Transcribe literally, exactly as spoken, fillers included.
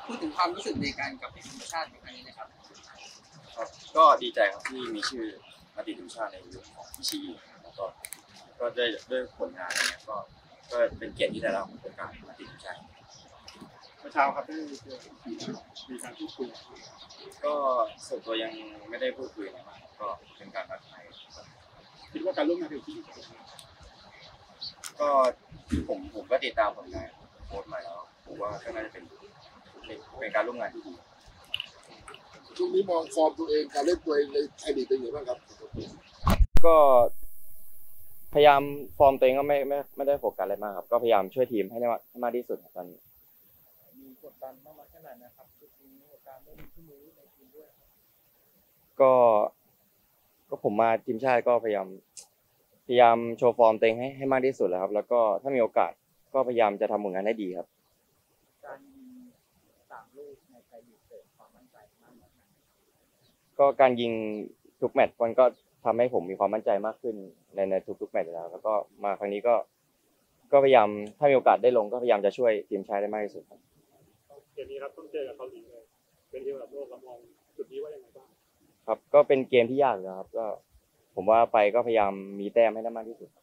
พูดถึงความรู้สึกในการกลับไปทีมชาติในครั้งนี้นะครับครับก็ดีใจครับที่มีชื่อมาติดทีมชาติในยุคของพิชิแล้วก็ก็ด้วยด้วยผลงานอะไรเงี้ยก็ก็เป็นเกียรติที่ได้รับโอกาสมาติดทีมชาติเมื่อเช้าครับได้เจอมีการพูดคุยก็ส่วนตัวยังไม่ได้พูดคุยนะก็เป็นการทักทายคิดว่าการร่วมงานกับทีมก็ผมผมก็ติดตามผลงานโค้ชมาแล้วผมว่าก็น่าจะเป็นเป็นการร่วมงานที่ดีช่วงนี้มองฟอร์มตัวเองการเล่นตัวเองในไทยลีกเป็นยังไงบ้างครับก็พยายามฟอร์มตัวเองก็ไม่ไม่ไม่ได้โฟกัสอะไรมากครับก็พยายามช่วยทีมให้ได้มากให้มากที่สุดตอนนี้มีกดดันมากขนาดนะครับชุดนี้การเล่นที่มือในทีมด้วยก็ก็ผมมาทีมชาติก็พยายามพยายามโชว์ฟอร์มตัวเองให้ให้มากที่สุดแล้วครับแล้วก็ถ้ามีโอกาสก็พยายามจะทำผลงานให้ดีครับการยิงสามลูกในไทยลีกเสริมความมั่นใจมากขึ้นก็การยิงทุกแมตช์มันก็ทำให้ผมมีความมั่นใจมากขึ้นในในทุกๆแมตช์แล้วแล้วก็มาครั้งนี้ก็ก็พยายามถ้ามีโอกาสได้ลงก็พยายามจะช่วยทีมชาติได้มากที่สุดครับเกมนี้ครับต้องเจอกับเกาหลีเลยเป็นทีมระดับโลกเรามองจุดนี้ว่ายังไงบ้างครับก็เป็นเกมที่ยากนะครับก็ผมว่าไปก็พยายามมีแต้มให้ได้มากที่สุด